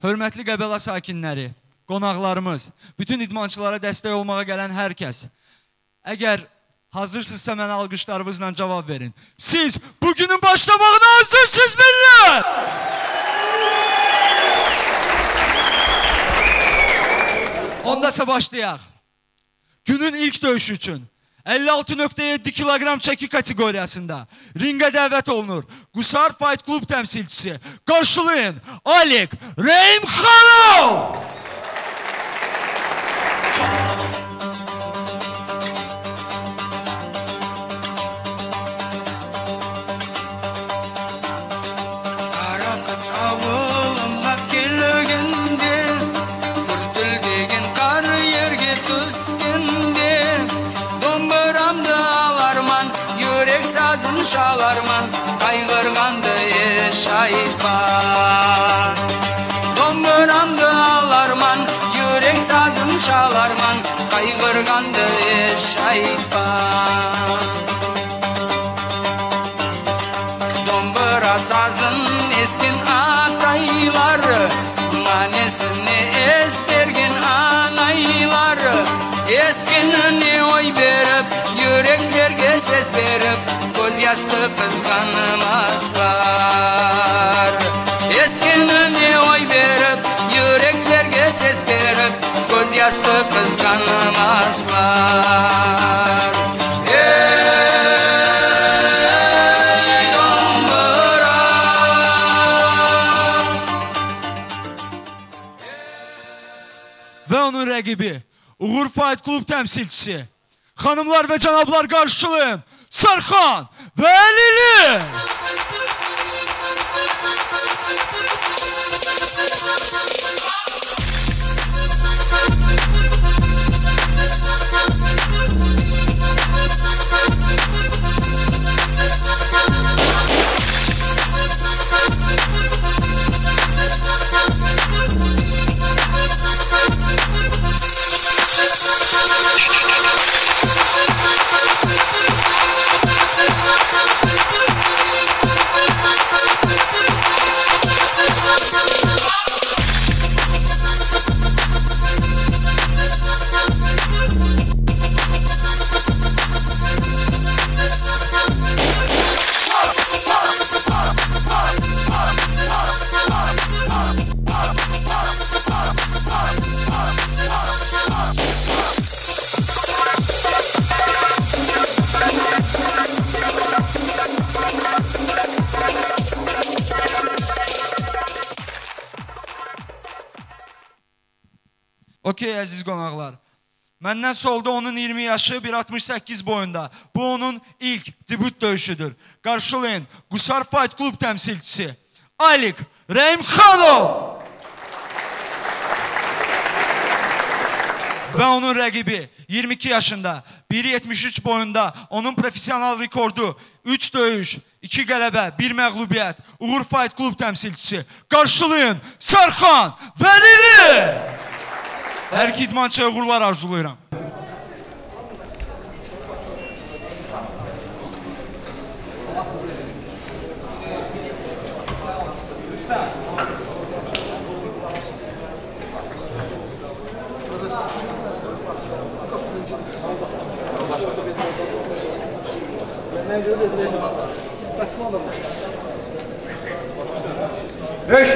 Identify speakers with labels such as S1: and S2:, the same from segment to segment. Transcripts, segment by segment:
S1: Hörmətli Qəbələ sakinləri, qonaqlarımız, bütün idmançılara dəstək olmağa gələn hər kəs, əgər hazırsınızsa mənə alqışlarınızla cavab verin. Siz bugünün başlamağına hazırsınız millət! Ondasa başlayaq. Günün ilk döyüşü üçün 56.7 kilogram çəki kateqoriyasında ringə dəvət olunur. Qusar Fight Club təmsilçisi. Qarşılayın Alek Reymxanov!
S2: Şalarman, kaygırgandı şahitman. Domburamdı ağlarman, yürek sazın çalarman, kaygırgandı şahitman. Dombura sazın eskin atayları, manesini esbergin anayları, eskinini oy verip, yüreklerge ses verip, göz yastı kızganmazlar. Eskinine oy verip, yüreklerge ses verip, göz yastı kızganmazlar. Ey dombura!
S1: Ve onun rəqibi, Uğur Fight Club təmsilçisi. Xanımlar ve canablar qarşılayın. Serkan Velili! Okey əziz qonaqlar. Məndən solda onun 20 yaşı, 1.68 boyunda. Bu onun ilk debüt döyüşüdür. Qarşılayın Qusar Fight Club təmsilçisi Alek Reymxanov! Və onun rəqibi 22 yaşında, 1.73 boyunda. Onun profesional rekordu 3 döyüş, 2 qələbə, 1 məğlubiyyət. Uğur Fight Club təmsilçisi. Qarşılayın Serkan Velili! Hər iki idmançıya uğurlar arzulayıram.
S3: Beş.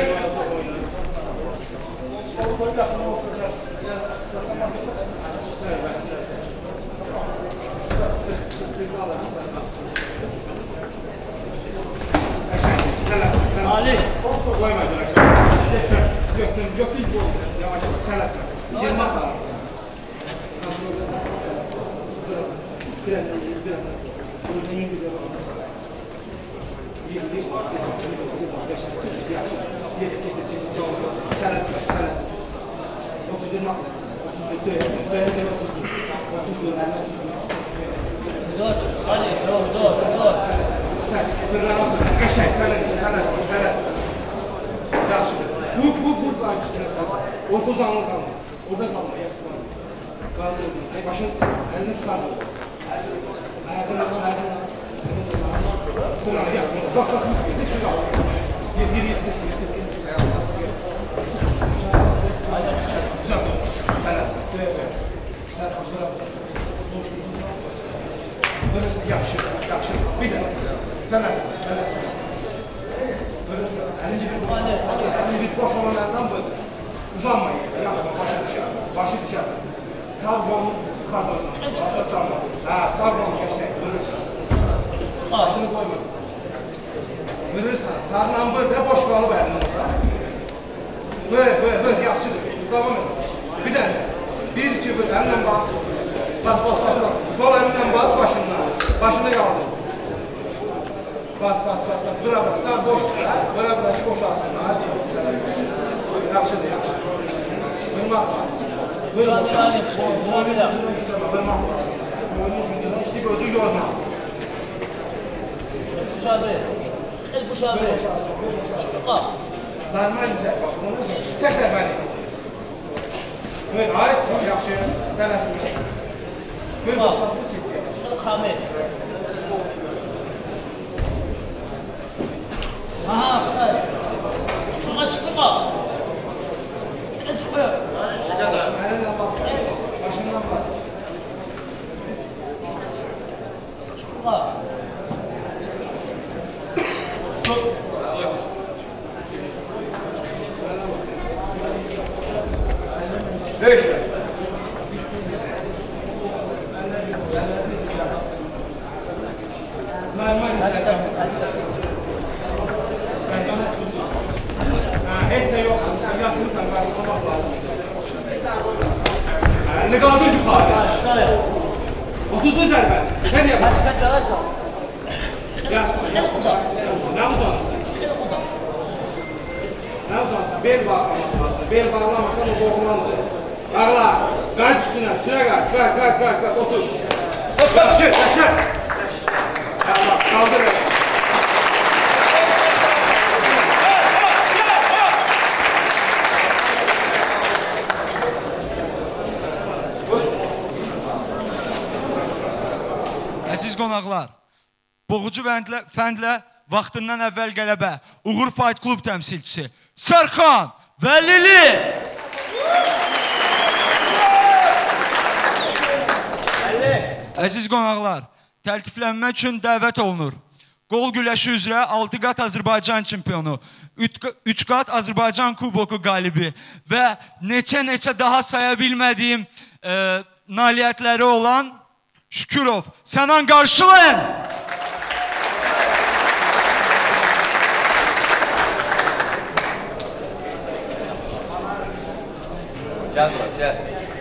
S3: Ali. Koyma direkt. Yok değil bu. Yavaş yavaş. Gelme falan. Orta zanlı kalma. Orada kalma. Kaldırın. Başın elini tutar. Ayakını Bak, mis gibi. Hiçbir kalma. 1, 7, 8, 8. Uzanmayın. Yapma, başı dışarı. Başı dışarı. Sağ kolunu çıxardın. Ha, sağ kolunu geçək. Vurursan. Başını koyma. Vurursan. Sağdan vur da boş qalıb əlində. Vur, yaxşıdır. Davam et. Bir dənə. 1-2 vur, əlinlə bas. Bas. Sol əlindən bas, başından. Başını qaldır. Bas. Bura, sağ boşdur. Bura, boşalsın. Yaxşıdır. Vurmaq var. Vurmaq var. Vurmaq var. İşte gözü yorma.
S4: Kuşağı. El kuşağı. Çıkma.
S3: Normal güzel bak. Onu tek seferi. Evet, ayız. Yaxşı. Tələsin. Vur boşalsın keçsin.
S4: Xamir. Aha, kısa. Çıkma. Çıkmıyor.
S3: Əlinlə bas. Başından bas.
S4: Çıkma.
S3: Beş. Normal güzel. Heç şey yox. Yatmırsan, qarşılamaq lazım. Əlini qaldır yuxarı.
S4: Sağ
S3: 30'lu zərbə. Sən yap.
S4: Hadi yalarsan.
S3: Yatma. Nə uzanırsan? Nə uzanırsan? Bel bağlamaq lazım. Bel bağlamazsan o boğulanır. Qarla. Qayıt üstünə. Üstünə qayıt. Otur. Yaxşı. Qaldır.
S1: Əziz qonaqlar, boğucu fəndlə vaxtından əvvəl qələbə Uğur Fight Club təmsilçisi Sərxan Vəlili. Əziz qonaqlar, təltiflənmək üçün dəvət olunur. Qol güləşi üzrə 6 qat Azərbaycan çempionu, 3 qat Azərbaycan kuboku qalibi və neçə daha saya bilmədiyim nailiyyətləri olan Şükürov. Sənan qarşılayın.
S2: Gəl.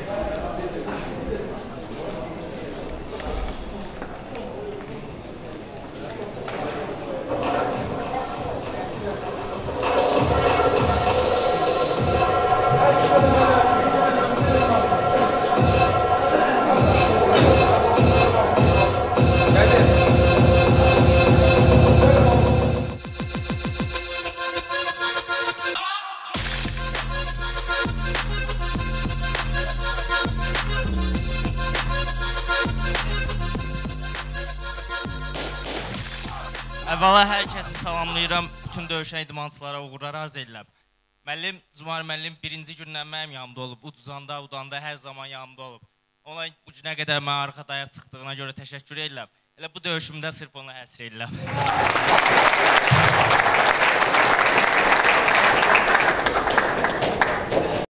S5: Əvvəla hər kəsi salamlayıram, bütün döyüşən idmançılara uğurlar arz edirəm. Müəllim, Cumali müəllim birinci gündən mənim yanımda olub, udanda hər zaman yanımda olub. Ona bu günə qədər mənə arxa dayaq çıxdığına görə təşəkkür edirəm. Elə bu döyüşümdə sırf ona həsr edirəm.